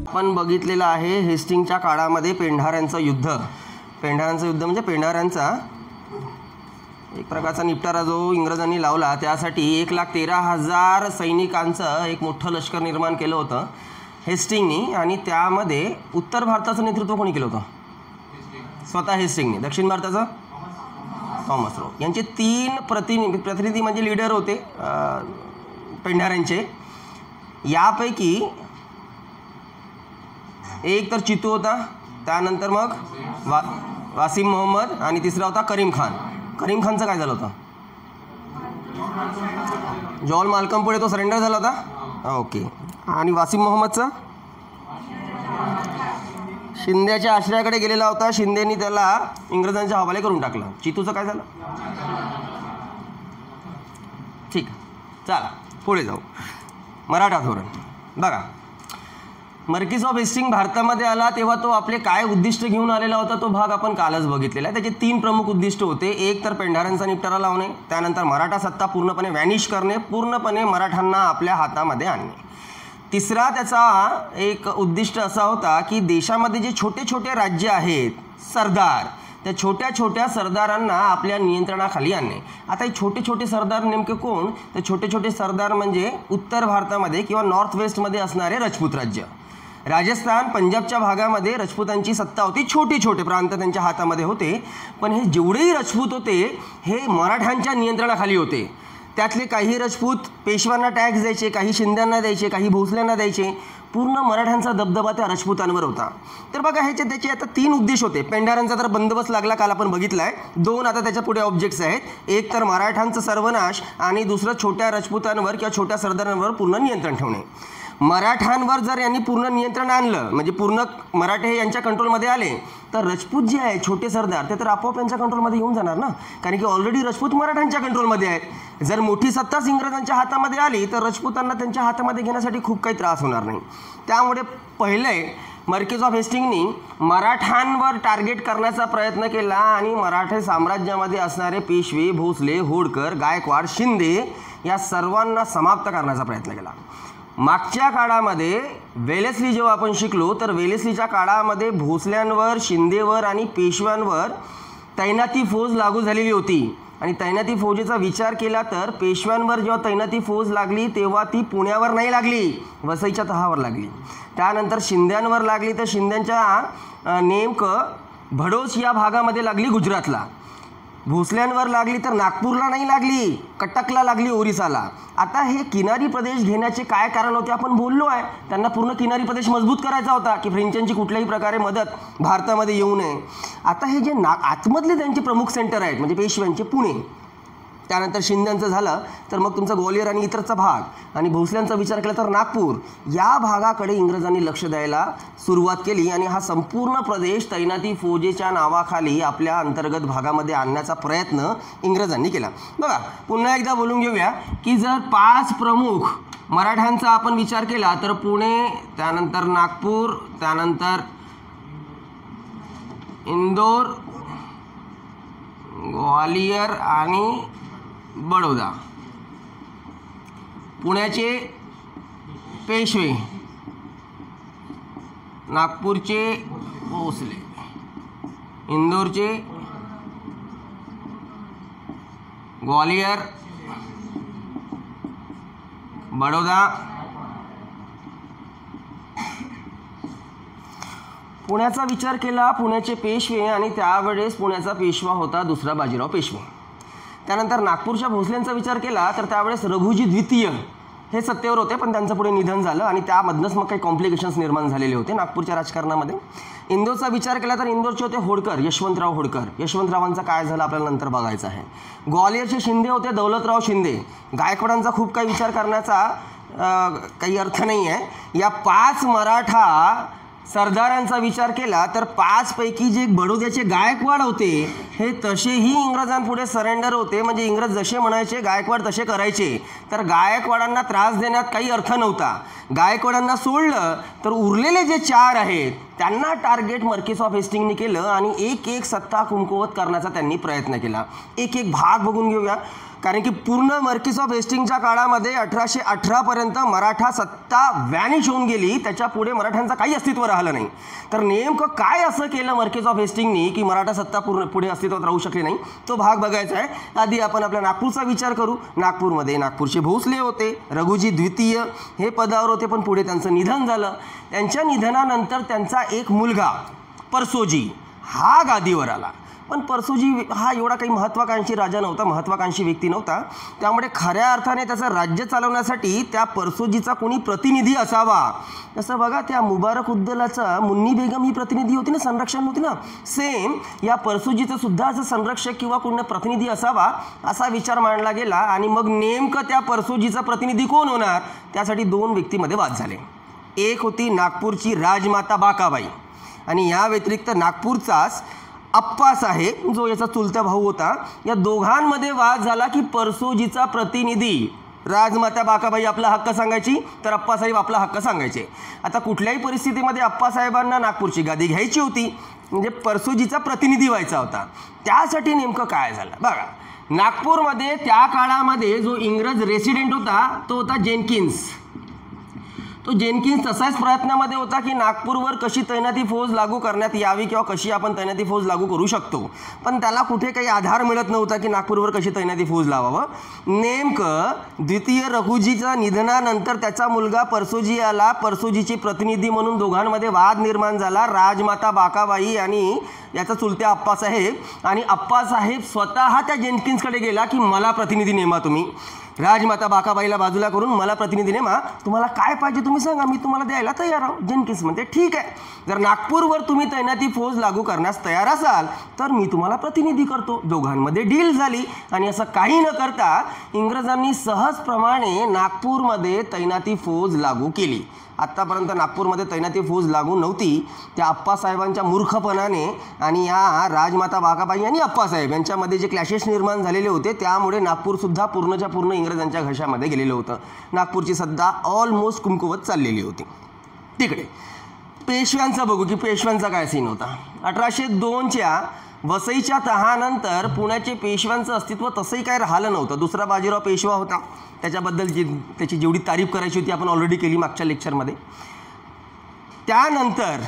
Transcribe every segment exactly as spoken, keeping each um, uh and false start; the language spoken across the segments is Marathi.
आपण बघितलेलं आहे हेस्टिंगच्या काळामध्ये पेंढाऱ्यांचं युद्ध. पेंढाऱ्यांचं युद्ध म्हणजे पेंढाऱ्यांचा एक प्रकारचा निपटारा जो इंग्रजांनी लावला, त्यासाठी एक लाख तेरा हजार सैनिकांचं एक मोठं लष्कर निर्माण केलं होतं हेस्टिंगनी. आणि त्यामध्ये उत्तर भारताचं नेतृत्व कोणी केलं होतं? स्वतः हेस्टिंगनी. दक्षिण भारताचं थॉमस रो. यांचे तीन प्रतिनिधी प्रतिनिधी म्हणजे लीडर होते पेंढाऱ्यांचे. यापैकी एक तर चितू होता, त्यानंतर मग वा वासिम मोहम्मद आणि तिसरा होता करीम खान. करीम खानचं काय झालं होतं? जॉन माल्कम पुढे तो सरेंडर झाला होता. ओके. आणि वासिम मोहम्मदचं शिंद्याच्या आश्रयाकडे गेलेला होता. शिंदेनी त्याला इंग्रजांच्या हवाले करून टाकला. चितूचं काय झालं? ठीक, चला पुढे जाऊ. मराठा धोरण बघा. मार्किस ऑफ हेस्टिंग भारतामध्ये आला तेव्हा तो आपले काय उद्दिष्ट घेऊन आलेला होता तो भाग आपण कालच बघितलेला आहे. त्याचे तीन प्रमुख उद्दिष्ट होते. एक तर पेंढाऱ्यांचा निपटारा लावणे, त्यानंतर मराठा सत्ता पूर्णपणे व्हॅनिश करणे, पूर्णपणे मराठांना आपल्या हातामध्ये आणणे. तिसरा त्याचा एक उद्दिष्ट असा होता की देशामध्ये जे छोटे छोटे राज्य आहेत सरदार, त्या छोट्या छोट्या सरदारांना आपल्या नियंत्रणाखाली आणणे. आता हे छोटे छोटे सरदार नेमके कोण? तर छोटे छोटे सरदार म्हणजे उत्तर भारतामध्ये किंवा नॉर्थ वेस्टमध्ये असणारे राजपूत राज्य. राजस्थान पंजाबच्या भागामध्ये राजपूतांची सत्ता होती. छोटे छोटे प्रांत त्यांच्या हातामध्ये होते, पण हे जेवढेही राजपूत होते हे मराठ्यांच्या नियंत्रणाखाली होते. त्यातले काही राजपूत पेशव्यांना टॅक्स द्यायचे, काही शिंद्यांना द्यायचे, काही भोसल्यांना द्यायचे. पूर्ण मराठ्यांचा दबदबा त्या राजपूतांवर होता. तर बघा ह्याचे त्याचे आता तीन उद्देश होते. पेंढाऱ्यांचा तर बंदोबस्त लागला, काल आपण बघितला आहे. दोन आता त्याच्या पुढे ऑब्जेक्ट्स आहेत. एक तर मराठ्यांचा सर्वनाश आणि दुसरं छोट्या राजपूतांवर किंवा छोट्या सरदारांवर पूर्ण नियंत्रण ठेवणे. मराठ्यांवर जर यांनी पूर्ण नियंत्रण आणलं म्हणजे पूर्ण मराठे यांच्या कंट्रोलमध्ये आले तर राजपूत जे आहे छोटे सरदार ते तर आपोआप यांच्या कंट्रोलमध्ये येऊन जाणार ना, कारण की ऑलरेडी राजपूत मराठ्यांच्या कंट्रोलमध्ये आहेत. जर मोठी सत्ताच इंग्रजांच्या हातामध्ये आली तर राजपूतांना त्यांच्या हातामध्ये घेण्यासाठी खूप काही त्रास होणार नाही. त्यामुळे पहिले मार्किस ऑफ हेस्टिंगनी मराठ्यांवर टार्गेट करण्याचा प्रयत्न केला आणि मराठे साम्राज्यामध्ये असणारे पेशवे, भोसले, होळकर, गायकवाड, शिंदे या सर्वांना समाप्त करण्याचा प्रयत्न केला. मागच्या काळामध्ये वेलेस्ली जेव्हा आपण शिकलो तर वेलेस्लीच्या काळामध्ये भोसल्यांवर, शिंदेवर आणि पेशव्यांवर तैनाती फौज लागू झालेली होती. आणि तैनाती फौजेचा विचार केला तर पेशव्यांवर जेव्हा तैनाती फौज लागली तेव्हा ती पुण्यावर नाही लागली, वसईच्या तहावर लागली. त्यानंतर शिंद्यांवर लागली तर शिंद्यांच्या नेमकं भडोस या भागामध्ये लागली गुजरातला. भोसल्यांवर लागली तर नागपूरला नाही लागली, कटकला लागली, ओरिसाला. आता हे किनारी प्रदेश घेण्याचे काय कारण होते आपण बोललो आहे. त्यांना पूर्ण किनारी प्रदेश मजबूत करायचा होता की फ्रेंचांची कुठल्याही प्रकारे मदत भारतामध्ये येऊ नये. आता हे जे ना आतमधले त्यांचे प्रमुख सेंटर आहेत म्हणजे पेशव्यांचे पुणे, त्यानंतर शिंद्यांचं झालं तर मग तुमचा ग्वालियर आणि इतरचा भाग, आणि भोसल्यांचा विचार केला तर नागपूर, या भागाकडे इंग्रजांनी लक्ष द्यायला सुरुवात केली आणि हा संपूर्ण प्रदेश तैनाती फौजेच्या नावाखाली आपल्या अंतर्गत भागामध्ये आणण्याचा प्रयत्न इंग्रजांनी केला. बघा पुन्हा एकदा बोलून घेऊया की जर पाच प्रमुख मराठ्यांचा आपण विचार केला तर पुणे, त्यानंतर नागपूर, त्यानंतर इंदोर, ग्वालियर आणि बडोदा. पुण्याचे पेशवे, नागपूरचे भोसले, इंदोरचे ग्वालियर, बडोदा, पुण्याचा विचार केला, पुण्याचे पेशवे, आणि त्यावेळेस पुण्याचा पेशवा होता दुसरा बाजीराव पेशवे. त्यानंतर नागपूरच्या भोसल्यांचा विचार केला तर त्यावेळेस रघुजी द्वितीय हे सत्तेवर होते, पण त्यांचं पुढे निधन झालं आणि त्यामधनंच मग काही कॉम्प्लिकेशन्स निर्माण झालेले होते नागपूरच्या राजकारणामध्ये. इंदोरचा विचार केला तर इंदोरचे होते होळकर, यशवंतराव होळकर. यशवंतरावांचा काय झालं आपल्याला नंतर बघायचं आहे. ग्वालियरचे शिंदे होते दौलतराव शिंदे. गायकवाडांचा खूप काही विचार करण्याचा काही अर्थ नाही आहे. या पाच मराठा सरदारांचा विचार केला तर पाचपैकी जे बडोद्याचे गायकवाड होते हे तसेही इंग्रजांपुढे सरेंडर होते. म्हणजे इंग्रज जसे म्हणायचे गायकवाड तसे करायचे. तर गायकवाडांना त्रास देण्यात काही अर्थ नव्हता. गायकवाडांना सोडलं तर उरलेले जे चार आहेत त्यांना टार्गेट मार्किस ऑफ हेस्टिंगनी केलं आणि एक एक सत्ता कमकुवत करण्याचा त्यांनी प्रयत्न केला. एक एक भाग बघून घेऊया, कारण की पूर्ण मार्किस ऑफ हेस्टिंगच्या काळामध्ये अठराशे अठरापर्यंत मराठा सत्ता व्हॅनिश होऊन गेली. त्याच्या पुढे मराठ्यांचं काही अस्तित्व राहिलं नाही. तर नेमकं काय असं केलं मार्किस ऑफ हेस्टिंगनी की मराठा सत्ता पूर्ण पुढे अस्तित्वात राहू शकली नाही, तो भाग बघायचा आहे. आधी आपण आपल्या नागपूरचा विचार करू. नागपूरमध्ये नागपूरचे भोसले होते, रघुजी द्वितीय हे पदावर होते, पण पुढे त्यांचं निधन झालं. त्यांच्या निधनानंतर त्यांचा एक मुलगा परसोजी हा गादीवर आला. पण परसोजी हा एवढा काही महत्त्वाकांक्षी राजा नव्हता, महत्त्वाकांक्षी व्यक्ती नव्हता. त्यामुळे खऱ्या अर्थाने त्याचं राज्य चालवण्यासाठी त्या परसोजीचा कोणी प्रतिनिधी असावा. जसं बघा त्या मुबारक उद्दलाचा मुन्नी बेगम ही प्रतिनिधी होती ना, संरक्षण होती ना, सेम या परसोजीचं सुद्धा असं संरक्षक किंवा कोणी प्रतिनिधी असावा असा विचार मांडला गेला. आणि मग नेमकं त्या परसोजीचा प्रतिनिधी कोण होणार, त्यासाठी दोन व्यक्तीमध्ये वाद झाले. एक होती नागपूरची राजमाता बाकाबाई आणि या व्यतिरिक्त नागपूरचाच अप्पासाहेब जो याचा चुलता भाऊ होता. या दोघांमध्ये वाद झाला की परसोजीचा प्रतिनिधी, राजमाता बाकाबाई आपला हक्क सांगायची तर अप्पासाहेब आपला हक्क सांगायचे. आता कुठल्याही परिस्थितीमध्ये अप्पासाहेबांना नागपूरची गादी घ्यायची होती, म्हणजे परसोजीचा प्रतिनिधी व्हायचा होता. त्यासाठी नेमकं काय झालं बघा. नागपूरमध्ये त्या काळामध्ये जो इंग्रज रेसिडेंट होता तो होता जेनकिन्स. तो जेनकिन्स तसाच प्रयत्नामध्ये होता की नागपूरवर कशी तैनाती फौज लागू करण्यात यावी किंवा कशी आपण तैनाती फौज लागू करू शकतो. पण त्याला कुठे काही आधार मिळत नव्हता की नागपूरवर कशी तैनाती फौज लावावं. नेमकं द्वितीय रघुजीच्या निधनानंतर त्याचा मुलगा परसोजी आला. परसोजीचे प्रतिनिधी म्हणून दोघांमध्ये वाद निर्माण झाला. राजमाता बाकाबाई आणि याचा चुलत्या अप्पासाहेब. आणि अप्पासाहेब स्वतः त्या जेनकिन्सकडे गेला की मला प्रतिनिधी नेमा तुम्ही. राजमाता बाकाबाईला बाजूला करून मला प्रतिनिधी नेमा, तुम्हाला काय पाहिजे तुम्ही सांगा, मी तुम्हाला द्यायला तयार आहो. जेनकिन्स म्हणते ठीक आहे, जर नागपूरवर तुम्ही तैनाती फौज लागू करण्यास तयार असाल तर मी तुम्हाला प्रतिनिधी करतो. दोघांमध्ये डील झाली आणि असं काही न करता इंग्रजांनी सहजप्रमाणे नागपूरमध्ये तैनाती फौज लागू केली. आत्तापर्यंत नागपूरमध्ये तैनाती फौज लागू नव्हती. त्या अप्पासाहेबांच्या मूर्खपणाने आणि या राजमाता बाकाबाई आणि अप्पासाहेब यांच्यामध्ये जे क्लॅशेस निर्माण झालेले होते त्यामुळे नागपूरसुद्धा पूर्णच्या पूर्ण इंग्रजांच्या घशामध्ये गेलेलं होतं. नागपूरची सत्ता ऑलमोस्ट कुमकुवत चाललेली होती. तिकडे पेशव्यांचा बघू की पेशव्यांचा काय सीन होता. अठराशे दोनच्या वसईच्या तहानंतर पुण्याचे पेशव्यांचं अस्तित्व तसंही काय राहिलं नव्हतं. दुसरा बाजीराव पेशवा होता, त्याच्याबद्दल जी त्याची जेवढी तारीफ करायची होती आपण ऑलरेडी केली मागच्या लेक्चरमध्ये. त्यानंतर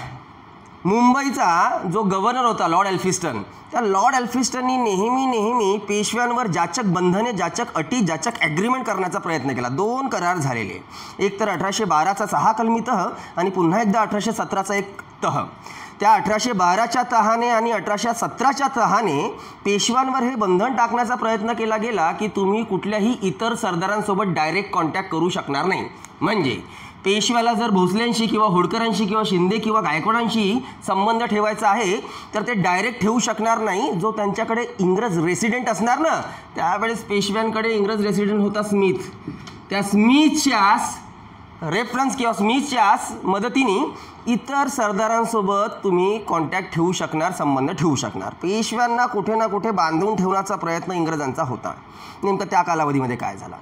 मुंबईचा जो गव्हर्नर होता लॉर्ड एल्फिस्टन, त्या लॉर्ड एल्फिस्टननी नेहमी नेहमी पेशव्यांवर जाचक बंधने, जाचक अटी, जाचक ॲग्रीमेंट करण्याचा प्रयत्न केला. दोन करार झालेले, एक तर अठराशे बाराचा सहा कलमी तह आणि पुन्हा एकदा अठराशे सतराचा एक तह. त्या अठराशे बाराच्या तहाने आणि अठराशे सतराच्या तहाने पेशव्यांवर हे बंधन टाकण्याचा प्रयत्न केला गेला की तुम्ही कुठल्याही इतर सरदारांसोबत डायरेक्ट कॉन्टॅक्ट करू शकणार नाही. म्हणजे पेशव्याला जर भोसल्यांशी किंवा होळकरांशी किंवा शिंदे किंवा गायकवाडांशी संबंध ठेवायचा आहे तर ते डायरेक्ट ठेवू शकणार नाही. जो त्यांच्याकडे इंग्रज रेसिडेंट असणार ना, त्यावेळेस पेशव्यांकडे इंग्रज रेसिडेंट होता स्मिथ. त्या स्मिथच्या रेफरन्स किंवा स्मिथच्या मदतीने इतर सरदारांसोबत तुम्ही कॉन्टॅक्ट ठेवू शकणार, संबंध ठेवू शकणार. पेशव्यांना कुठे ना कुठे बांधून ठेवण्याचा प्रयत्न इंग्रजांचा होता. नेमकं त्या कालावधीमध्ये काय झाला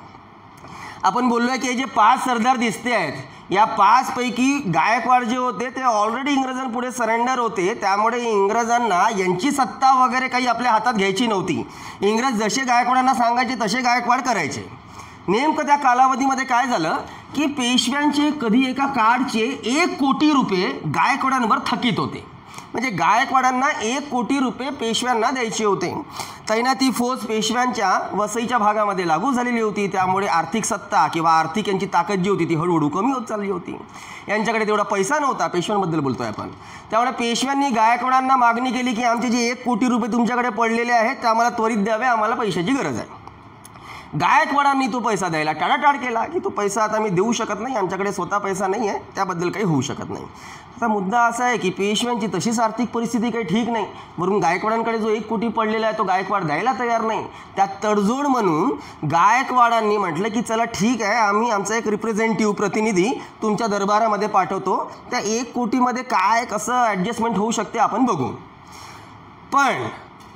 आपण बोललो आहे की जे पाच सरदार दिसते आहेत या पाच पैकी गायकवाड जे होते ते ऑलरेडी इंग्रजांपुढे सरेंडर होते. त्यामुळे इंग्रजांना यांची सत्ता वगैरे काही आपल्या हातात घ्यायची नव्हती. इंग्रज जसे गायकवाडांना सांगायचे तसे गायकवाड करायचे. नेमकं त्या कालावधीमध्ये काय झालं की पेशव्यांचे कधी एका कार्डचे एक कोटी रुपये गायकवाडांवर थकीत होते. म्हणजे गायकवाडांना एक कोटी रुपये पेशव्यांना द्यायचे होते. तैनाती फौज पेशव्यांच्या वसईच्या भागामध्ये लागू झालेली होती. त्यामुळे आर्थिक सत्ता किंवा आर्थिक यांची ताकद जी होती ती हळूहळू कमी होत चालली होती. यांच्याकडे तेवढा पैसा नव्हता, पेशव्यांबद्दल बोलतोय आपण. त्यामुळे पेशव्यांनी गायकवाडांना मागणी केली की आमचे जे एक कोटी रुपये तुमच्याकडे पडलेले आहेत ते आम्हाला त्वरित द्यावे, आम्हाला पैशाची गरज आहे. गायकवाडांनी तो पैसा द्यायला टाळाटाळ केला की तो पैसा आता मी देऊ शकत नाही, आमच्याकडे स्वतः पैसा नाही आहे, त्याबद्दल काही होऊ शकत नाही. आता मुद्दा असा आहे की पेशव्यांची तशीच आर्थिक परिस्थिती काही ठीक नाही. वरून गायकवाडांकडे जो एक कोटी पडलेला आहे तो गायकवाड द्यायला तयार नाही. त्यात तडजोड म्हणून गायकवाडांनी म्हटलं की चला ठीक आहे, आम्ही आमचा एक रिप्रेझेंटेटिव्ह प्रतिनिधी तुमच्या दरबारामध्ये पाठवतो, त्या एक कोटीमध्ये काय कसं ॲडजस्टमेंट होऊ शकते आपण बघू. पण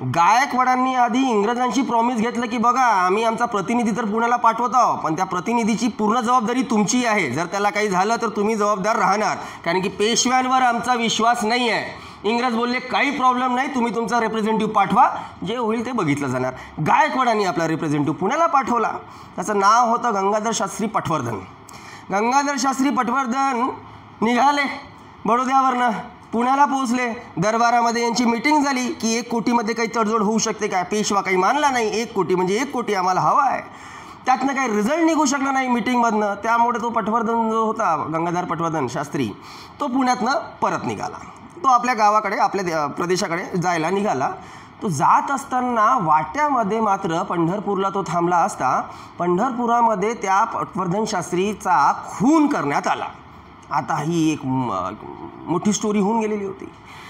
गायकवाडांनी आधी इंग्रजांशी प्रॉमिस घेतलं की बघा आम्ही आमचा प्रतिनिधी तर पुण्याला पाठवत आहोत, पण त्या प्रतिनिधीची पूर्ण जबाबदारी तुमची आहे. जर त्याला काही झालं तर तुम्ही जबाबदार राहणार, कारण की पेशव्यांवर आमचा विश्वास नाही आहे. इंग्रज बोलले काही प्रॉब्लेम नाही, तुम्ही तुमचा रिप्रेझेंटेटिव्ह पाठवा, जे होईल ते बघितलं जाणार. गायकवाडांनी आपला रिप्रेझेंटेटिव्ह पुण्याला पाठवला. त्याचं नाव होतं गंगाधर शास्त्री पटवर्धन. गंगाधर शास्त्री पटवर्धन निघाले बडोद्यावरनं, पुण्याला पोहोचले. दरबारामध्ये यांची मीटिंग झाली की एक कोटीमध्ये काही तडजोड होऊ शकते काय. पेशवा काही मानला नाही. एक कोटी म्हणजे एक कोटी आम्हाला हवा आहे. त्यातनं काही रिझल्ट निघू शकला नाही मीटिंगमधनं. त्यामुळे तो पटवर्धन जो होता गंगाधर पटवर्धन शास्त्री, तो पुण्यातनं परत निघाला. तो आपल्या गावाकडे आपल्या प्रदेशाकडे जायला निघाला. तो जात असताना वाट्यामध्ये मात्र पंढरपूरला तो थांबला असता पंढरपुरामध्ये त्या पटवर्धन शास्त्रीचा खून करण्यात आला. आता ही एक मोठी स्टोरी होऊन गेलेली होती.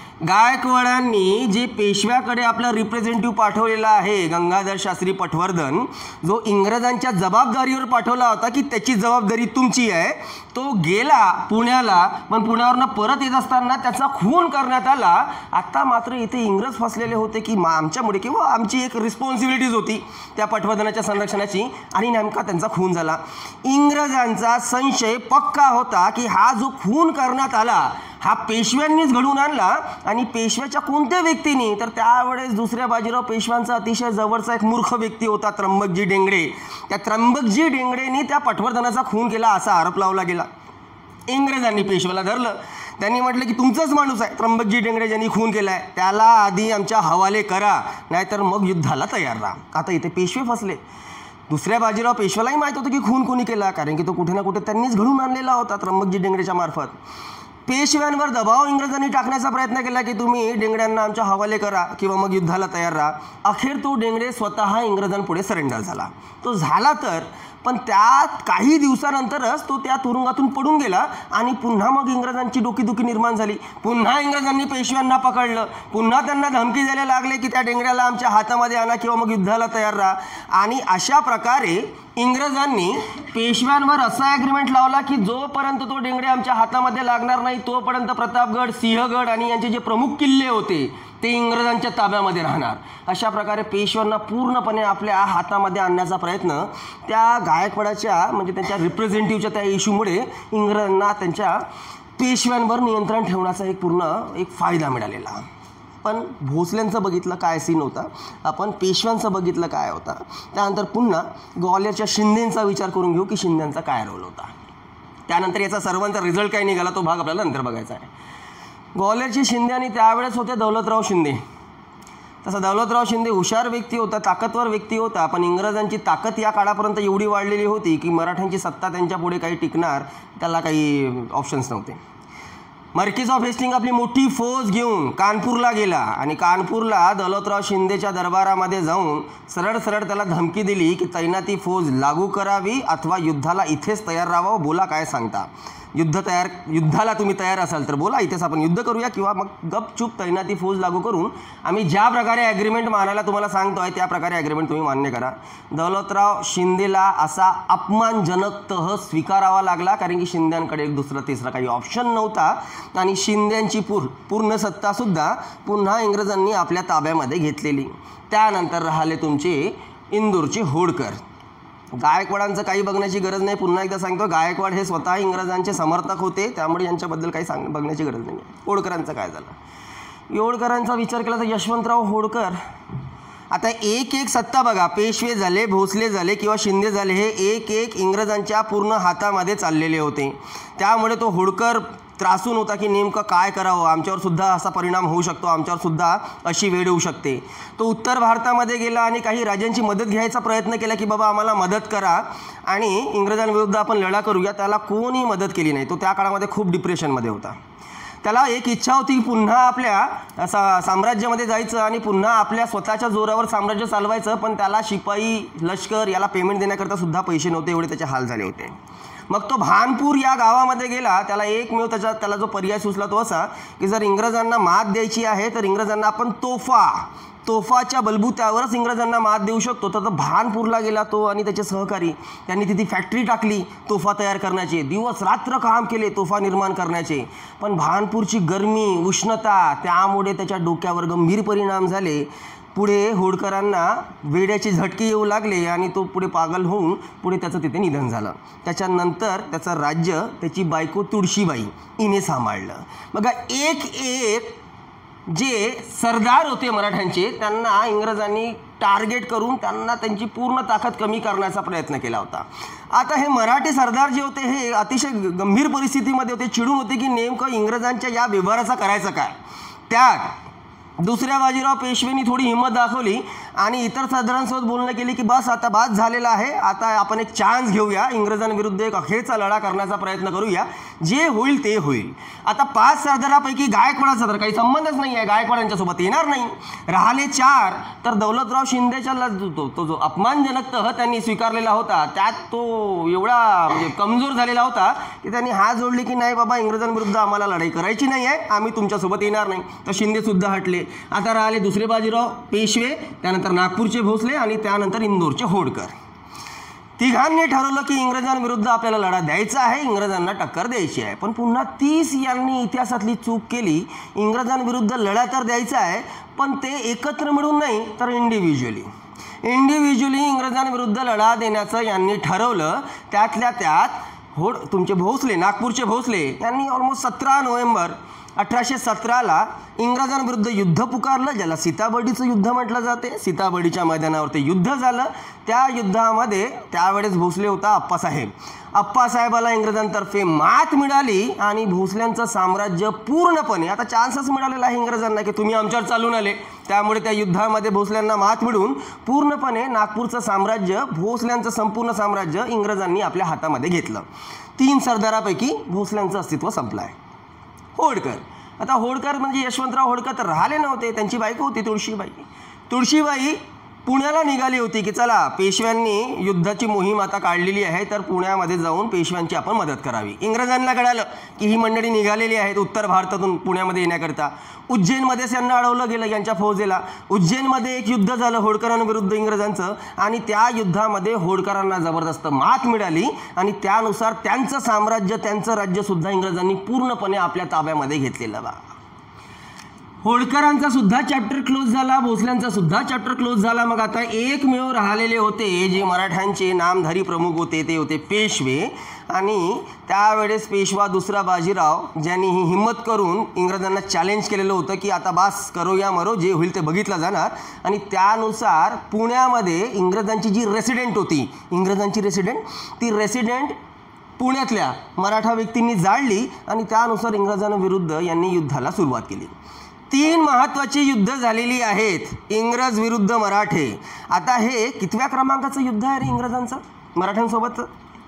गायकवाडांनी जे पेशव्याकडे आपला रिप्रेझेंटेटिव्ह पाठवलेला आहे गंगाधर शास्त्री पटवर्धन, जो इंग्रजांच्या जबाबदारीवर पाठवला होता की त्याची जबाबदारी तुमची आहे, तो गेला पुण्याला. पण पुण्यावरनं परत येत असताना त्याचा खून करण्यात आला. आता मात्र इथे इंग्रज फसलेले होते की आमच्यामुळे किंवा आमची एक रिस्पॉन्सिबिलिटीज होती त्या पटवर्धनाच्या संरक्षणाची, आणि नेमका त्यांचा खून झाला. इंग्रजांचा संशय पक्का होता की हा जो खून करण्यात आला हा पेशव्यांनीच घडवून आणला, आणि पेशव्याच्या कोणत्या व्यक्तीने, तर त्यावेळेस दुसऱ्या बाजीराव पेशव्यांचा अतिशय जवळचा एक मूर्ख व्यक्ती होता त्र्यंबकजी डेंगडे. त्या त्र्यंबकजी डेंगडेंनी त्या पटवर्धनाचा खून केला असा आरोप लावला गेला. इंग्रजांनी पेशव्याला धरलं. त्यांनी म्हटलं की तुमचाच माणूस आहे त्र्यंबकजी डेंगडे ज्यांनी खून केला आहे, त्याला आधी आमच्या हवाले करा, नाहीतर मग युद्धाला तयार राहा. आता इथे पेशवे फसले. दुसऱ्या बाजीराव पेशव्यालाही माहीत होतं की खून कोणी केला, कारण की तो कुठे ना कुठे त्यांनीच घडवून आणलेला होता त्र्यंबकजी डेंगडेच्या मार्फत. पेशव्यांवर दबाव इंग्रजांनी टाकण्याचा प्रयत्न केला की तुम्ही डेंगड्यांना आमच्या हवाले करा किंवा मग युद्धाला तयार राहा. अखेर तो डेंगडे स्वतः इंग्रजांपुढे सरेंडर झाला. तो झाला तर, पण त्यात काही दिवसानंतरच तो त्या तुरुंगातून पडून गेला, आणि पुन्हा मग इंग्रजांची डोकीदुखी निर्माण झाली. पुन्हा इंग्रजांनी पेशव्यांना पकडलं. पुन्हा त्यांना धमकी द्यायला लागले की त्या डेंगड्याला आमच्या हातामध्ये आणा किंवा मग युद्धाला तयार राहा. आणि अशा प्रकारे इंग्रजांनी पेशव्यांवर असा ॲग्रीमेंट लावला की जोपर्यंत तो डेंगडे आमच्या हातामध्ये लागणार नाही तोपर्यंत प्रतापगड, सिंहगड आणि यांचे जे प्रमुख किल्ले होते ते इंग्रजांच्या ताब्यामध्ये राहणार. अशा प्रकारे पेशव्यांना पूर्णपणे आपल्या हातामध्ये आणण्याचा प्रयत्न त्या गायकवाडाच्या म्हणजे त्यांच्या रिप्रेझेंटेटिव्हच्या त्या इश्यूमुळे इंग्रजांना त्यांच्या पेशव्यांवर नियंत्रण ठेवण्याचा एक पूर्ण एक फायदा मिळालेला. पण भोसल्यांचं बघितलं काय सीन होता, आपण पेशव्यांचं बघितलं काय होता. त्यानंतर पुन्हा ग्वाल्हेरच्या शिंदेंचा विचार करून घेऊ की शिंद्यांचा काय रोल होता. त्यानंतर याचा सर्वांचा रिझल्ट काय निघाला तो भाग आपल्याला नंतर बघायचा आहे. ग्वाल्हेरची शिंदे आणि त्यावेळेस होते दौलतराव शिंदे. तसा दौलतराव शिंदे हुशार व्यक्ती होता, ताकदवर व्यक्ती होता, पण इंग्रजांची ताकद या काळापर्यंत एवढी वाढलेली होती की मराठ्यांची सत्ता त्यांच्या पुढे काही टिकणार त्याला काही ऑप्शन्स नव्हते. मार्केस ऑफ हेस्टिंग आपली मोठी फौज घेऊन कानपूरला गेला, आणि कानपूरला दौलतराव शिंदेच्या दरबारामध्ये जाऊन सरळ सरळ त्याला धमकी दिली की तैनाती फौज लागू करावी अथवा युद्धाला इथेच तयार राहावं. बोला काय सांगता, युद्ध तयार युद्धाला तुम्ही तयार असाल तर बोला, इथेच आपण युद्ध करूया, किंवा मग गपचूप तैनाती फौज लागू करून आम्ही ज्या प्रकारे ॲग्रीमेंट मानायला तुम्हाला सांगतो आहे त्या प्रकारे ॲग्रीमेंट तुम्ही मान्य करा. दौलतराव शिंदेला असा अपमानजनक तह स्वीकारावा लागला, कारण की शिंद्यांकडे एक दुसरा तिसरा काही ऑप्शन नव्हता, आणि शिंद्यांची पूर पूर्ण सत्तासुद्धा पुन्हा इंग्रजांनी आपल्या ताब्यामध्ये घेतलेली. त्यानंतर राहिले तुमचे इंदूरचे होडकर. गायकवाडांचं काही बघण्याची गरज नाही. पुन्हा एकदा सांगतो, गायकवाड हे स्वतः इंग्रजांचे समर्थक होते, त्यामुळे यांच्याबद्दल काही सांग बघण्याची गरज नाही. होडकरांचं काय झालं, होडकरांचा विचार केला तर यशवंतराव होडकर. आता एक एक सत्ता बघा, पेशवे झाले, भोसले झाले किंवा शिंदे झाले, हे एक एक इंग्रजांच्या पूर्ण हातामध्ये चाललेले होते. त्यामुळे तो होडकर त्रासून होता की नेमकं काय करावं, आमच्यावर सुद्धा असा परिणाम होऊ शकतो, आमच्यावर सुद्धा अशी वेळ येऊ शकते. तो उत्तर भारतामध्ये गेला आणि काही राजांची मदत घ्यायचा प्रयत्न केला की बाबा आम्हाला मदत करा आणि इंग्रजांविरुद्ध आपण लढा करूया. त्याला कोणी मदत केली नाही. तो त्या काळामध्ये खूप डिप्रेशनमध्ये होता. त्याला एक इच्छा होती की पुन्हा आपल्या सा साम्राज्यामध्ये जायचं आणि पुन्हा आपल्या स्वतःच्या जोरावर साम्राज्य चालवायचं, पण त्याला शिपाई लष्कर याला पेमेंट देण्याकरता सुद्धा पैसे नव्हते, एवढे त्याचे हाल झाले होते. मग तो भानपूर या गावामध्ये गेला. त्याला एकमेव त्याचा त्याला जो पर्याय सुचला तो असा की जर इंग्रजांना मात द्यायची आहे तर इंग्रजांना आपण तोफा तोफाच्या बलबुत्यावरच इंग्रजांना मात देऊ शकतो, तर भानपूरला गेला तो आणि त्याचे सहकारी. त्यांनी तिथे फॅक्टरी टाकली तोफा तयार करण्याचे, दिवस रात्र काम केले तोफा निर्माण करण्याचे. पण भानपूरची गरमी, उष्णता, त्यामुळे त्याच्या डोक्यावर गंभीर परिणाम झाले. पुढे होडकरांना वेड्याचे झटके येऊ लागले आणि तो पुढे पागल होऊन पुढे त्याचं तिथे निधन झालं. त्याच्यानंतर त्याचं राज्य त्याची बायको तुळशीबाई हिने सांभाळलं. बघा, एक एक जे सरदार होते मराठ्यांचे त्यांना इंग्रजांनी टार्गेट करून त्यांना त्यांची पूर्ण ताकद कमी करण्याचा प्रयत्न केला होता. आता हे मराठी सरदार जे होते हे अतिशय गंभीर परिस्थितीमध्ये होते, चिडून होते की नेमकं इंग्रजांच्या या व्यवहाराचा करायचं काय. त्यात दुसऱ्या बाजीराव पेशवेंनी थोडी हिंमत दाखवली आणि इतर सरदारांसोबत बोलणं केली की बस आता बास झालेला आहे, आता आपण एक चान्स घेऊया, इंग्रजांविरुद्ध एक अखेरचा लढा करण्याचा प्रयत्न करूया, जे होईल ते होईल. आता पाच सरदारापैकी गायकवाडाचा तर काही संबंधच नाही आहे, गायकवाडांच्यासोबत येणार नाही. राहिले चार, तर दौलतराव शिंदेच्या तो तो जो अपमानजनक तह त्यांनी स्वीकारलेला होता त्यात तो एवढा म्हणजे कमजोर झालेला होता की त्यांनी हात जोडले की नाही बाबा, इंग्रजांविरुद्ध आम्हाला लढाई करायची नाही आहे, आम्ही तुमच्यासोबत येणार नाही. तर शिंदेसुद्धा हटले. आता राहिले दुसरे बाजीराव पेशवे, त्यानंतर नागपूरचे भोसले आणि त्यानंतर इंदोरचे होडकर. तिघांनी ठरवलं की इंग्रजांविरुद्ध आपल्याला लढा द्यायचा आहे, इंग्रजांना टक्कर द्यायची आहे. पण पुन्हा तीस यांनी इतिहासातली चूक केली. इंग्रजांविरुद्ध लढा तर द्यायचा आहे, पण ते एकत्र मिळून नाही तर इंडिव्हिज्युअली इंडिव्हिज्युअली इंग्रजांविरुद्ध लढा देण्याचं यांनी ठरवलं. त्यातल्या त्यात होड तुमचे भोसले, नागपूरचे भोसले यांनी ऑलमोस्ट सतरा नोव्हेंबर अठराशे सतराला इंग्रजांविरुद्ध युद्ध पुकारलं, ज्याला सीताबर्डीचं युद्ध म्हटलं जाते. सीताबर्डीच्या मैदानावर ते युद्ध झालं. त्या युद्धामध्ये त्यावेळेस भोसले होता अप्पासाहेब. अप्पासाहेबाला इंग्रजांतर्फे मात मिळाली आणि भोसल्यांचं साम्राज्य पूर्णपणे, आता चान्सच मिळालेला आहे इंग्रजांना की तुम्ही आमच्यावर चालून आले, त्यामुळे त्या युद्धामध्ये भोसल्यांना मात मिळून पूर्णपणे नागपूरचं साम्राज्य, भोसल्यांचं संपूर्ण साम्राज्य इंग्रजांनी आपल्या हातामध्ये घेतलं. तीन सरदारापैकी भोसल्यांचं अस्तित्व संपलं आहे. होडकर, आता होडकर म्हणजे यशवंतराव होडकर तर राहिले नव्हते, त्यांची बायको होती तुळशीबाई. तुळशीबाई पुण्याला निघाली होती की चला पेशव्यांनी युद्धाची मोहीम आता काढलेली आहे, तर पुण्यामध्ये जाऊन पेशव्यांची आपण मदत करावी. इंग्रजांना कळालं की ही मंडळी निघालेली आहेत उत्तर भारतातून पुण्यामध्ये येण्याकरता. उज्जैनमध्येच यांना अडवलं गेलं यांच्या फौजेला. उज्जैनमध्ये एक युद्ध झालं होडकरांविरुद्ध इंग्रजांचं आणि त्या युद्धामध्ये होडकरांना जबरदस्त मात मिळाली आणि त्यानुसार त्यांचं साम्राज्य, त्यांचं राज्यसुद्धा इंग्रजांनी पूर्णपणे आपल्या ताब्यामध्ये घेतलेलं बा. होडकरांचा सुद्धा चॅप्टर क्लोज झाला, भोसल्यांचा सुद्धा चॅप्टर क्लोज झाला. मग आता एकमेव राहिलेले होते जे मराठ्यांचे नामधारी प्रमुख होते ते होते पेशवे. आणि त्यावेळेस पेशवा दुसरा बाजीराव, ज्यांनी ही हिंमत करून इंग्रजांना चॅलेंज केलेलं होतं की आता बास करो या मरो, जे होईल ते बघितलं जाणार. आणि त्यानुसार पुण्यामध्ये इंग्रजांची जी रेसिडेंट होती, इंग्रजांची रेसिडेंट, ती रेसिडेंट पुण्यातल्या मराठा व्यक्तींनी जाळली आणि त्यानुसार इंग्रजांविरुद्ध यांनी युद्धाला सुरुवात केली. तीन महत्त्वाची युद्ध झालेली आहेत इंग्रज विरुद्ध मराठे. आता हे कितव्या क्रमांकाचं युद्ध आहे रे इंग्रजांचं मराठ्यांसोबतचं?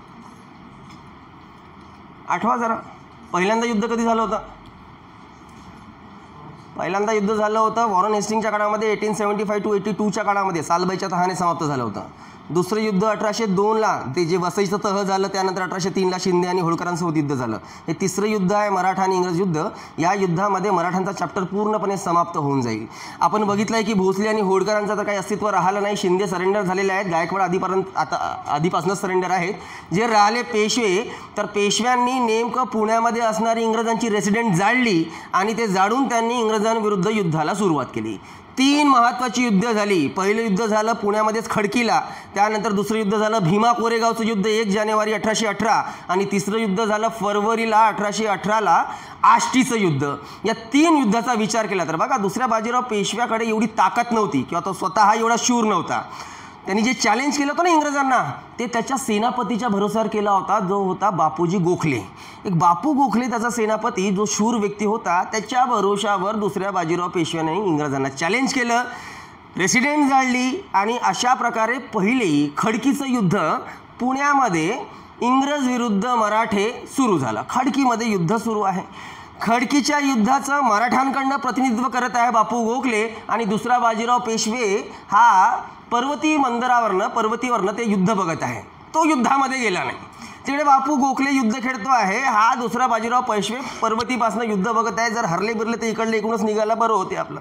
आठवा जरा. पहिल्यांदा युद्ध कधी झालं होतं? पहिल्यांदा युद्ध झालं होतं बॅरन हेस्टिंगच्या काळामध्ये eighteen seventy five to eighty टूच्या काळामध्ये सालबाईच्या तहाने समाप्त झालं होतं. दुसरं युद्ध अठराशे दोनला ते जे वसईचं तह झालं, त्यानंतर अठराशे तीनला शिंदे आणि होळकरांसोबत युद्ध झालं. हे तिसरं युद्ध आहे मराठा आणि इंग्रज युद्ध. या युद्धामध्ये मराठ्यांचा चॅप्टर पूर्णपणे समाप्त होऊन जाईल. आपण बघितलं आहे की भोसले आणि होळकरांचं तर काही अस्तित्व राहिलं नाही. शिंदे सरेंडर झालेले आहेत, गायकवाड आधीपर्यंत आता आधीपासूनच सरेंडर आहेत. जे राहिले पेशवे, तर पेशव्यांनी नेमकं पुण्यामध्ये असणारी इंग्रजांची रेसिडेंट जाळली आणि ते जाळून त्यांनी इंग्रजांविरुद्ध युद्धाला सुरुवात केली. तीन महत्त्वाची युद्ध झाली. पहिलं युद्ध झालं पुण्यामध्येच खडकीला, त्यानंतर दुसरं युद्ध झालं भीमा कोरेगावचं युद्ध एक जानेवारी अठराशे अठरा आणि तिसरं युद्ध झालं फरवरीला अठराशे अठराला आष्टीचं युद्ध. या तीन युद्धाचा विचार केला तर बघा, दुसऱ्या बाजीराव पेशव्याकडे एवढी ताकद नव्हती किंवा तो स्वतः एवढा शूर नव्हता. त्यांनी जे चॅलेंज केलं होतं ना इंग्रजांना, ते त्याच्या सेनापतीच्या भरोसावर केला होता, जो होता बापूजी गोखले. एक बापू गोखले त्याचा सेनापती, जो शूर व्यक्ती होता, त्याच्या भरोशावर दुसऱ्या बाजीराव पेशव्याने इंग्रजांना चॅलेंज केलं, रेसिडेंट जाळली आणि अशा प्रकारे पहिले खडकीचं युद्ध पुण्यामध्ये इंग्रज विरुद्ध मराठे सुरू झालं. खडकीमध्ये युद्ध सुरू आहे. खडकीच्या युद्धाचं मराठ्यांकडनं प्रतिनिधित्व करत आहे बापू गोखले आणि दुसरा बाजीराव पेशवे हा पर्वती मंदिरावरनं पर्वतीवरनं ते युद्ध बघत आहे. तो युद्धामध्ये गेला नाही. तिकडे बापू गोखले युद्ध खेळतो आहे, हा दुसरा बाजीराव पेशवे पर्वतीपासून युद्ध बघत आहे. जर हरले बिरले ते इकडले एकूणच निघायला बरं होते आपलं.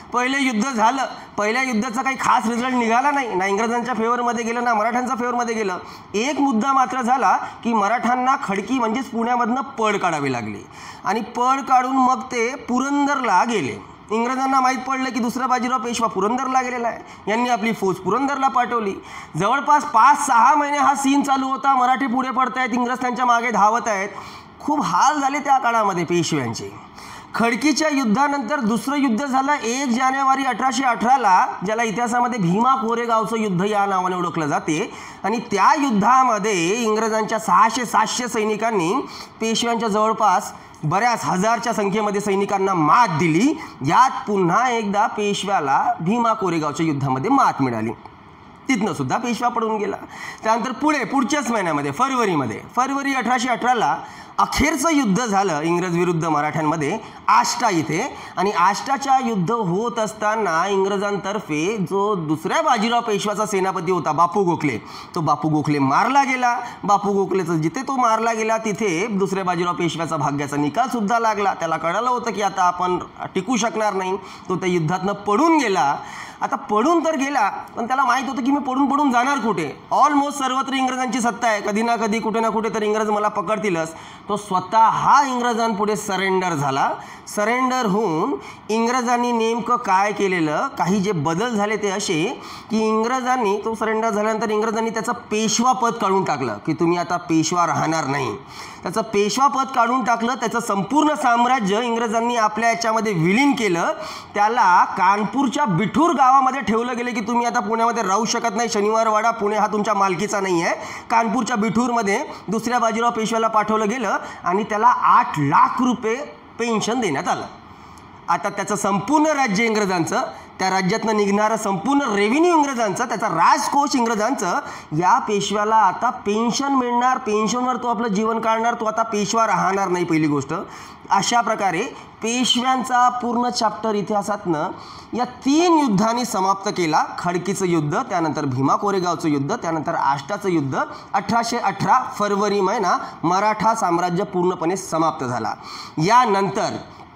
पहिलं युद्ध झालं, पहिल्या युद्धाचा काही खास रिझल्ट निघाला नाही, ना इंग्रजांच्या फेवरमध्ये गेलं ना मराठ्यांच्या फेवरमध्ये गेलं. एक मुद्दा मात्र झाला की मराठ्यांना खडकी म्हणजेच पुण्यामधनं पळ काढावी लागली आणि पळ काढून मग ते पुरंदरला गेले. इंग्रजांना माहीत पडलं की दुसरा बाजीराव पेशवा पुरंदरला गेलेला आहे. यांनी आपली फौज पुरंदरला पाठवली. जवळपास पाच सहा महिने हा सीन चालू होता. मराठी पुढे पडत आहेत, इंग्रज त्यांच्या मागे धावत आहेत. खूप हाल झाले त्या काळामध्ये पेशव्यांचे. खडकीच्या युद्धानंतर दुसरं युद्ध झालं एक जानेवारी अठराशे अठराला, ज्याला इतिहासामध्ये भीमा कोरेगावचं युद्ध या नावाने ओळखलं जाते. आणि त्या युद्धामध्ये इंग्रजांच्या सहाशे सातशे सैनिकांनी पेशव्यांच्या जवळपास बऱ्याच हजारच्या संख्येमध्ये सैनिकांना मात दिली. यात पुन्हा एकदा पेशव्याला भीमा कोरेगावच्या युद्धामध्ये मात मिळाली. तिथनं सुद्धा पेशवा पडून गेला. त्यानंतर पुढे पुढच्याच महिन्यामध्ये फरवरीमध्ये फरवरी अठराशे अठराला अखेरचं युद्ध झालं इंग्रज विरुद्ध मराठ्यांमध्ये आष्टा इथे. आणि आष्टाच्या युद्ध होत असताना इंग्रजांतर्फे जो दुसऱ्या बाजीराव पेशवाचा सेनापती होता बापू गोखले, तो बापू गोखले मारला गेला. बापू गोखलेचं जिथे तो मारला गेला तिथे दुसऱ्या बाजीराव पेशव्याचा भाग्याचा निकाल सुद्धा लागला. त्याला कळलं होतं की आता आपण टिकू शकणार नाही. तो त्या युद्धातनं पडून गेला. आता पडून तर गेला, पण त्याला माहीत होतं की मी पडून पडून जाणार कुठे. ऑलमोस्ट सर्वत्र इंग्रजांची सत्ता आहे, कधी ना कधी कुठे ना कुठे तर इंग्रज मला पकडतीलच. तो स्वतः हा इंग्रजांपुढे सरेंडर झाला. सरेंडर होऊन इंग्रजांनी नेमकं काय केलेलं, काही जे बदल झाले ते असे की इंग्रजांनी तो सरेंडर झाल्यानंतर इंग्रजांनी त्याचं पेशवा पद काढून टाकलं की तुम्ही आता पेशवा राहणार नाही. त्याचं पेशवा पद काढून टाकलं. त्याचं संपूर्ण साम्राज्य इंग्रजांनी आपल्या याच्यामध्ये विलीन केलं. त्याला कानपूरच्या बिठूर गावामध्ये ठेवलं गेलं की तुम्ही आता पुण्यामध्ये राहू शकत नाही. शनिवारवाडा पुणे हा तुमच्या मालकीचा नाही आहे. कानपूरच्या बिठूरमध्ये दुसऱ्या बाजीराव पेशव्याला पाठवलं गेलं आणि त्याला आठ लाख रुपये पेन्शन देण्यात आलं. आता त्याचं संपूर्ण राज्य इंग्रजांचं, त्या राज्यातनं निघणारं संपूर्ण रेव्हेन्यू इंग्रजांचं, त्याचा राजकोष इंग्रजांचं. या पेशव्याला आता पेन्शन मिळणार, पेन्शनवर तो आपलं जीवन काढणार, तो आता पेशवा राहणार नाही पहिली गोष्ट. अशा प्रकारे पेशव्यांचा पूर्ण चॅप्टर इतिहासातनं या तीन युद्धांनी समाप्त केला. खडकीचं युद्ध, त्यानंतर भीमा कोरेगावचं युद्ध, त्यानंतर आष्टाचं युद्ध. अठराशे अठरा फरवरी महिना मराठा साम्राज्य पूर्णपणे समाप्त झाला. यानंतर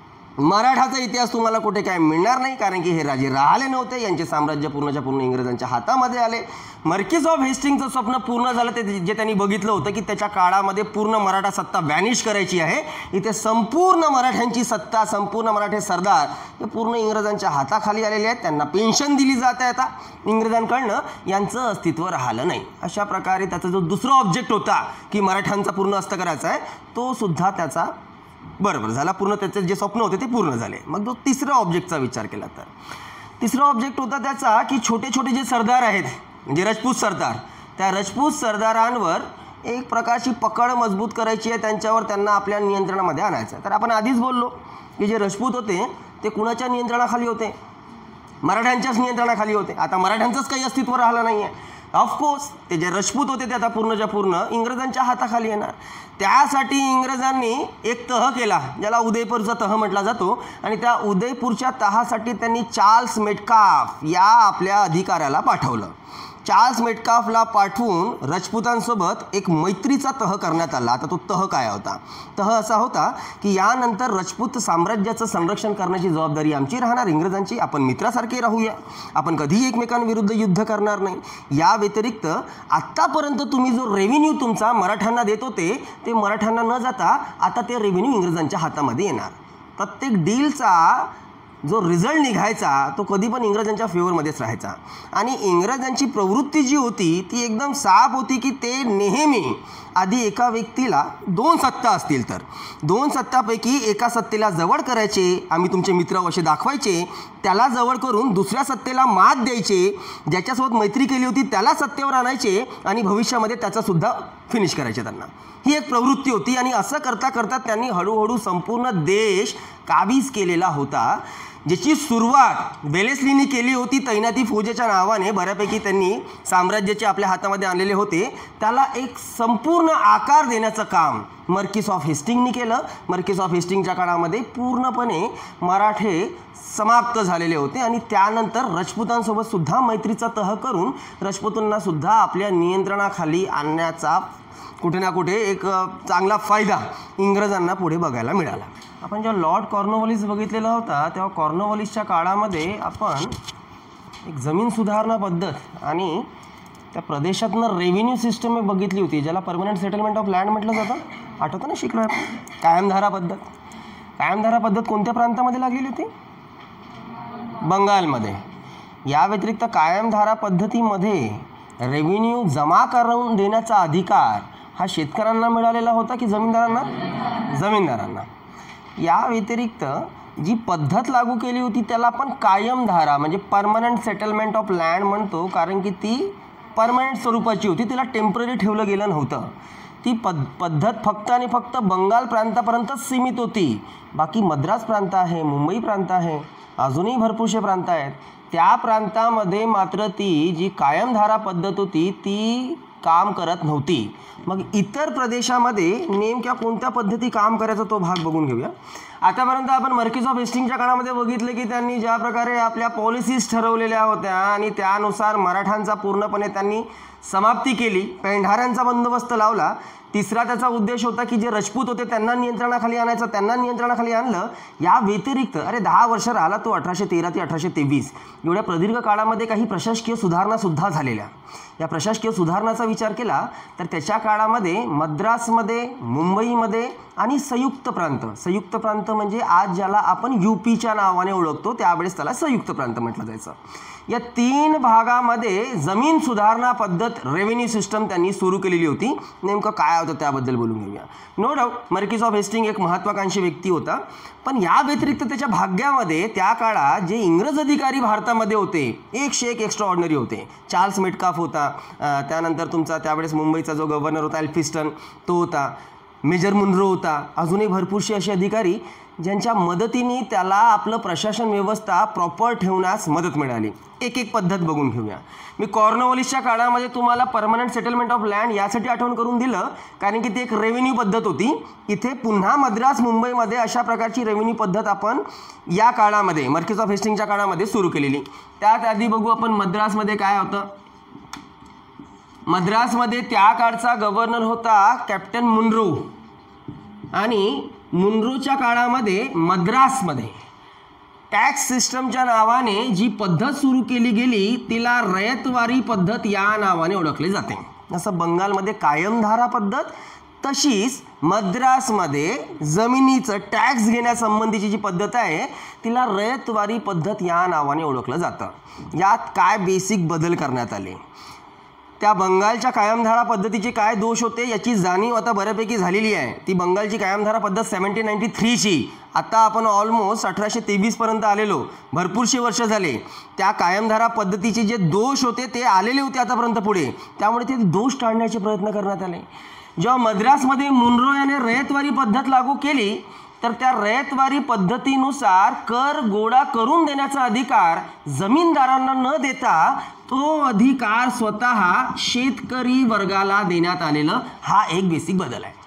मराठाचा इतिहास तुम्हाला कुठे काय मिळणार नाही, कारण की हे राजे राहिले नव्हते. यांचे साम्राज्य पूर्णच्या पूर्ण इंग्रजांच्या हातामध्ये आले. मार्किस ऑफ हेस्टिंगचं स्वप्न पूर्ण झालं. ते जे त्यांनी बघितलं होतं की त्याच्या काळामध्ये पूर्ण मराठा सत्ता व्हॅनिश करायची आहे. इथे संपूर्ण मराठ्यांची सत्ता, संपूर्ण मराठे सरदार हे पूर्ण इंग्रजांच्या हाताखाली आलेले आहेत. त्यांना पेन्शन दिली जात आहे आता इंग्रजांकडनं. यांचं अस्तित्व राहिलं नाही. अशा प्रकारे त्याचा जो दुसरा ऑब्जेक्ट होता की मराठ्यांचा पूर्ण अस्त करायचा आहे, तो सुद्धा त्याचा बरोबर झाला. पूर्ण त्याचे जे स्वप्न होते ते पूर्ण झाले. मग जो तिसऱ्या ऑब्जेक्टचा विचार केला तर तिसरा ऑब्जेक्ट होता त्याचा की छोटे छोटे जे सरदार आहेत म्हणजे राजपूत सरदार, त्या राजपूत सरदारांवर एक प्रकारची पकड मजबूत करायची आहे. त्यांच्यावर त्यांना आपल्या नियंत्रणामध्ये आणायचं. तर आपण आधीच बोललो की जे राजपूत होते ते कुणाच्या नियंत्रणाखाली होते, मराठ्यांच्याच नियंत्रणाखाली होते. आता मराठ्यांचंच काही अस्तित्व राहिलं नाही आहे. ऑफकोर्स ते जे राजपूत होते ते आता पूर्णच्या पूर्ण इंग्रजांच्या हाताखाली येणार. त्यासाठी इंग्रजांनी एक तह केला ज्याला उदयपूरचा तह म्हटला जातो. आणि त्या उदयपूरच्या तहासाठी त्यांनी चार्ल्स मेटकाफ या आपल्या अधिकाऱ्याला पाठवलं. चार्ल्स मेटकाफला पाठवून राजपुतांसोबत एक मैत्रीचा तह करण्यात आला. आता तो तह काय होता? तह असा होता की यानंतर राजपूत साम्राज्याचं संरक्षण करण्याची जबाबदारी आमची राहणार, इंग्रजांची. आपण मित्रासारखे राहूया, आपण कधीही एकमेकांविरुद्ध युद्ध करणार नाही. या व्यतिरिक्त आत्तापर्यंत तुम्ही जो रेव्हेन्यू तुमचा मराठ्यांना देत होते ते मराठ्यांना न जाता आता ते रेव्हेन्यू इंग्रजांच्या हातामध्ये येणार. प्रत्येक डीलचा जो रिझल्ट निघायचा तो कधी पण इंग्रजांच्या फेवरमध्येच राहायचा. आणि इंग्रजांची प्रवृत्ती जी होती ती एकदम साफ होती की ते नेहमी आधी एका व्यक्तीला दोन सत्ता असतील तर दोन सत्तापैकी एका सत्तेला जवळ करायचे, आम्ही तुमचे मित्र असे दाखवायचे, त्याला जवळ करून दुसऱ्या सत्तेला मात द्यायचे, ज्याच्यासोबत मैत्री केली होती त्याला सत्तेवर आणायचे आणि भविष्यामध्ये त्याचासुद्धा फिनिश करायचे. त्यांना ही एक प्रवृत्ती होती. आणि असं करता करता त्यांनी हळूहळू संपूर्ण देश काबीज केलेला होता. ज्याची सुरुवात वेलेस्लीनी केली होती तैनाती फौजेच्या नावाने. बऱ्यापैकी त्यांनी साम्राज्याचे आपल्या हातामध्ये आणलेले होते. त्याला एक संपूर्ण आकार देण्याचं काम मार्किस ऑफ हेस्टिंगनी केलं. मार्किस ऑफ हेस्टिंगच्या काळामध्ये पूर्णपणे मराठे समाप्त झालेले होते. आणि त्यानंतर राजपुतांसोबत सुद्धा मैत्रीचा तह करून राजपुतांना सुद्धा आपल्या नियंत्रणाखाली आणण्याचा कुठे ना कुठे एक चांगला फायदा इंग्रजांना पुढे बघायला मिळाला. आपण जेव्हा लॉर्ड कॉर्नवॉलिस बघितलेला होता तेव्हा कॉर्नवॉलिसच्या काळामध्ये आपण एक जमीन सुधारणा पद्धत आणि त्या प्रदेशातनं रेव्हेन्यू सिस्टम एक बघितली होती, ज्याला परमनंट सेटलमेंट ऑफ लँड म्हटलं जातं. आठवतं ना, शिकलो आहे. कायमधारा पद्धत. कायमधारा पद्धत कोणत्या प्रांतामध्ये लागलेली होती? बंगालमध्ये. या व्यतिरिक्त कायमधारा पद्धतीमध्ये रेव्हेन्यू जमा करून देण्याचा अधिकार हा शेतकऱ्यांना मिळालेला होता की जमीनदारांना? जमीनदारांना. या व्यतिरिक्त जी पद्धत लागू केली होती त्याला आपण कायमधारा म्हणजे परमनंट सेटलमेंट ऑफ लँड म्हणतो, कारण की ती परमनंट स्वरूपाची होती, तिला टेम्पररी ठेवलं गेलं नव्हतं. ती पद पद्धत फक्त आणि फक्त बंगाल प्रांतापर्यंतच सीमित होती. बाकी मद्रास प्रांत आहे, मुंबई प्रांत आहे, अजूनही भरपूरसे प्रांत आहेत. त्या प्रांतामध्ये मात्र ती जी कायमधारा पद्धत होती ती काम करत नव्हती. मग इतर प्रदेशामध्ये नेमक्या कोणत्या पद्धती काम करायचा तो भाग बघून घेऊया. आतापर्यंत आपण मार्किस ऑफ हेस्टिंग्सच्या काळामध्ये बघितलं की त्यांनी ज्या प्रकारे आपल्या पॉलिसीज ठरवलेल्या होत्या आणि त्यानुसार मराठांचा पूर्णपणे त्यांनी समाप्ती केली, पेंढाऱ्यांचा बंदोबस्त लावला. तिसरा त्याचा उद्देश होता की जे राजपूत होते त्यांना नियंत्रणाखाली आणायचं, त्यांना नियंत्रणाखाली आणलं. या व्यतिरिक्त अरे दहा वर्ष राहिला तो अठराशे तेरा ते अठराशे तेवीस एवढ्या प्रदीर्घ काळामध्ये काही प्रशासकीय सुधारणासुद्धा झालेल्या. या प्रशासकीय सुधारणाचा विचार केला तर त्याच्या काळामध्ये मद्रासमध्ये, मुंबईमध्ये आणि संयुक्त प्रांत, संयुक्त प्रांत म्हणजे आज ज्याला आपण यूपीच्या नावाने ओळखतो त्यावेळेस त्याला संयुक्त प्रांत म्हटलं जायचं. या तीन भागामध्ये जमीन सुधारणा पद्धत रेव्हेन्यू सिस्टम त्यांनी सुरू केलेली होती. नेमकं काय होतं त्याबद्दल बोलून घेऊया. No doubt marquis of Hastings एक महत्त्वाकांक्षी व्यक्ती होता, पण या व्यतिरिक्त त्याच्या भाग्यामध्ये त्या काळात जे इंग्रज अधिकारी भारतामध्ये होते एकशे एक एक्स्ट्रा ऑर्डिनरी होते. चार्ल्स मेटकाफ होता, त्यानंतर तुमचा त्यावेळेस मुंबईचा जो गव्हर्नर होता एल्फिस्टन तो होता, मेजर मुनरो होता, अजूनही भरपूरसे असे अधिकारी ज्यांच्या मदतीने त्याला आपलं प्रशासन व्यवस्था प्रॉपर ठेवण्यास मदत मिळाली. एक एक पद्धत बघून घेऊया. मी कॉर्नवॉलिसच्या काळामध्ये तुम्हाला परमनंट सेटलमेंट ऑफ लँड यासाठी आठवण करून दिलं कारण की ती एक रेव्हेन्यू पद्धत होती. इथे पुन्हा मद्रास मुंबईमध्ये अशा प्रकारची रेव्हेन्यू पद्धत आपण या काळामध्ये मार्किस ऑफ हेस्टिंगच्या काळामध्ये सुरू केलेली. त्यात आधी बघू आपण मद्रासमध्ये काय होतं. मद्रासमध्ये त्या काळचा गव्हर्नर होता कॅप्टन मुनरो आणि मुनरोच्या काळामध्ये मद्रासमध्ये टॅक्स सिस्टमच्या नावाने जी पद्धत सुरू केली गेली तिला रयतवारी पद्धत या नावाने ओळखले जाते. जसं बंगालमध्ये कायमधारा पद्धत तशीच मद्रासमध्ये जमिनीचं टॅक्स घेण्यासंबंधीची जी पद्धत आहे तिला रयतवारी पद्धत या नावाने ओळखलं जातं. यात काय बेसिक बदल करण्यात आले, त्या बंगालच्या कायमधारा पद्धतीचे काय दोष होते याची जाणीव आता बऱ्यापैकी झालेली आहे. ती बंगालची कायमधारा पद्धत सेवन्टीन नाईन्टी थ्रीची, आता आपण ऑलमोस्ट अठराशे तेवीसपर्यंत आलेलो, भरपूरशे वर्ष झाले. त्या कायमधारा पद्धतीचे जे दोष होते ते आलेले होते आतापर्यंत पुढे, त्यामुळे ते दोष टाळण्याचे प्रयत्न करण्यात आले. जेव्हा मद्रासमध्ये मुनरो याने रयतवारी पद्धत लागू केली तर त्या रयतवारी पद्धतीनुसार कर गोळा करून देण्याचा अधिकार जमीनदारांना न देता तो अधिकार स्वतः शेतकरी वर्गाला देण्यात आलेला हा एक बेसिक बदल आहे.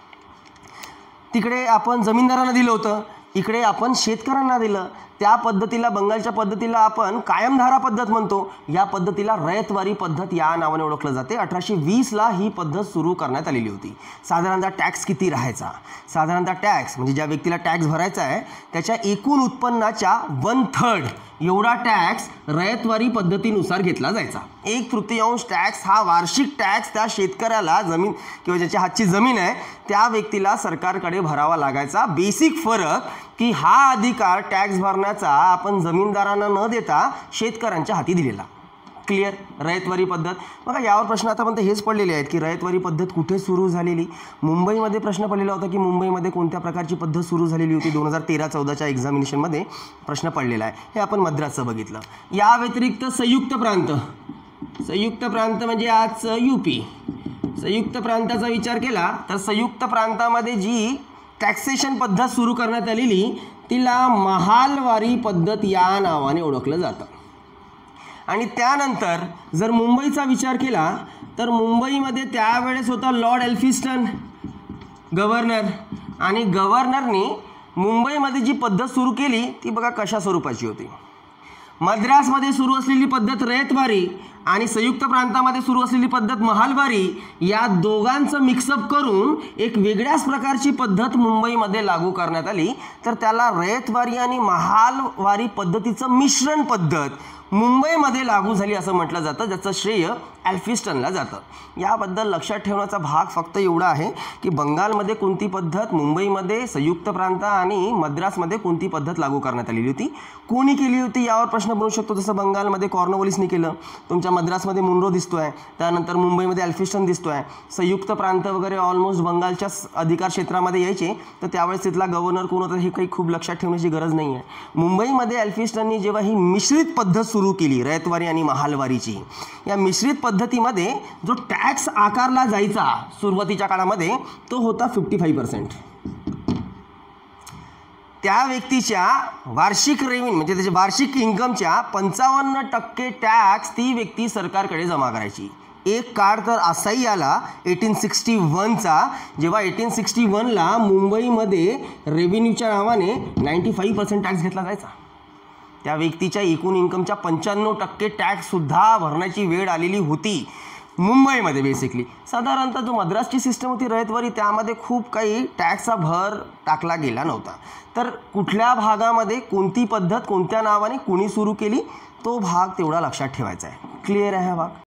तिकडे आपण जमीनदारांना दिलं होतं, इकडे आपण शेतकऱ्यांना दिलं. त्या पद्धतीला बंगालच्या पद्धतीला आपण कायमधारा पद्धत म्हणतो, या पद्धतीला रयतवारी पद्धत या नावाने ओळखलं जाते. अठराशे वीसला ही पद्धत सुरू करण्यात आलेली होती. साधारणतः टॅक्स किती राहायचा, साधारणतः टॅक्स म्हणजे ज्या व्यक्तीला टॅक्स भरायचा आहे त्याच्या एकूण उत्पन्नाच्या वन थर्ड एवढा टॅक्स रयतवारी पद्धतीनुसार घेतला जायचा. एक तृतीयांश टॅक्स हा वार्षिक टॅक्स त्या शेतकऱ्याला जमीन किंवा ज्याच्या हातची जमीन आहे त्या व्यक्तीला सरकारकडे भरावा लागायचा. बेसिक फरक की हा अधिकार टॅक्स भरण्याचा आपण जमीनदारांना न देता शेतकऱ्यांच्या हाती दिलेला. क्लिअर. रयतवारी पद्धत बघा, यावर प्रश्न आतापर्यंत हेच पडलेले आहेत की रयतवारी पद्धत कुठे सुरू झालेली. मुंबईमध्ये प्रश्न पडलेला होता की मुंबईमध्ये कोणत्या प्रकारची पद्धत सुरू झालेली होती. दोन हजार तेरा चौदाच्या एक्झामिनेशनमध्ये प्रश्न पडलेला आहे. हे आपण मद्रासचं बघितलं. या व्यतिरिक्त संयुक्त प्रांत, संयुक्त प्रांत म्हणजे आजचं यूपी. संयुक्त प्रांताचा विचार केला तर संयुक्त प्रांतामध्ये जी टॅक्सेशन पद्धत सुरू करण्यात आलेली तिला महालवारी पद्धत या नावाने ओळखलं जातं. आणि त्यानंतर जर मुंबईचा विचार केला तर मुंबईमध्ये त्यावेळेस होता लॉर्ड एल्फिस्टन गव्हर्नर, आणि गव्हर्नरनी मुंबईमध्ये जी पद्धत सुरू केली ती बघा कशा स्वरूपाची होती. मद्रासमध्ये सुरू असलेली पद्धत रयतवारी आणि संयुक्त प्रांतामध्ये सुरू असलेली पद्धत महालवारी, या दोघांचं मिक्सअप करून एक वेगळ्याच प्रकारची पद्धत मुंबईमध्ये लागू करण्यात आली. तर त्याला रयतवारी आणि महालवारी पद्धतीचं मिश्रण पद्धत मुंबईमध्ये लागू झाली असं म्हटलं जातं, ज्याचं श्रेय एल्फिस्टनला जातं. याबद्दल लक्षात ठेवण्याचा भाग फक्त एवढा आहे की बंगालमध्ये कोणती पद्धत, मुंबईमध्ये, संयुक्त प्रांत आणि मद्रासमध्ये कोणती पद्धत लागू करण्यात आलेली होती, कोणी केली होती यावर प्रश्न बनू शकतो. जसं बंगालमध्ये कॉर्नवॉलिसने केलं, तुमच्या मद्रासमध्ये मुनरो दिसतोय, त्यानंतर मुंबईमध्ये एल्फिस्टन दिसतोय. संयुक्त प्रांत वगैरे ऑलमोस्ट बंगालच्या अधिकार क्षेत्रामध्ये यायचे, तर त्यावेळेस तिथला गव्हर्नर कोण होता हे काही खूप लक्षात ठेवण्याची गरज नाही आहे. मुंबईमध्ये एल्फिस्टननी जेव्हा ही मिश्रित पद्धत सुरू केली रयतवारी आणि महालवारीची, या मिश्रित पद्धतीमध्ये जो टॅक्स आकारला जायचा सुरुवातीच्या काळामध्ये तो होता फिफ्टी फाईव्ह पर्सेंट. त्या व्यक्तीच्या वार्षिक रेव्हेन्यू म्हणजे त्याच्या वार्षिक इन्कमच्या पंचावन्न टक्के टॅक्स ती व्यक्ती सरकारकडे जमा करायची. एक काळ तर असाही आला एटीन सिक्स्टी वनचा, जेव्हा एटीन सिक्स्टी वनला मुंबईमध्ये रेव्हेन्यूच्या नावाने नाईंटी फाईव्ह पर्सेंट टॅक्स घेतला जायचा. त्या व्यक्तीच्या एकूण इन्कमच्या पंच्याण्णव टक्के टॅक्ससुद्धा भरण्याची वेळ आलेली होती मुंबईमध्ये. बेसिकली साधारणतः जो मद्रासची सिस्टम होती रयतवारी, त्यामध्ये खूप काही टॅक्सचा भर टाकला गेला नव्हता. तर कुठल्या भागामध्ये कोणती पद्धत कोणत्या नावाने कोणी सुरू केली तो भाग तेवढा लक्षात ठेवायचा आहे. क्लिअर आहे हा भाग.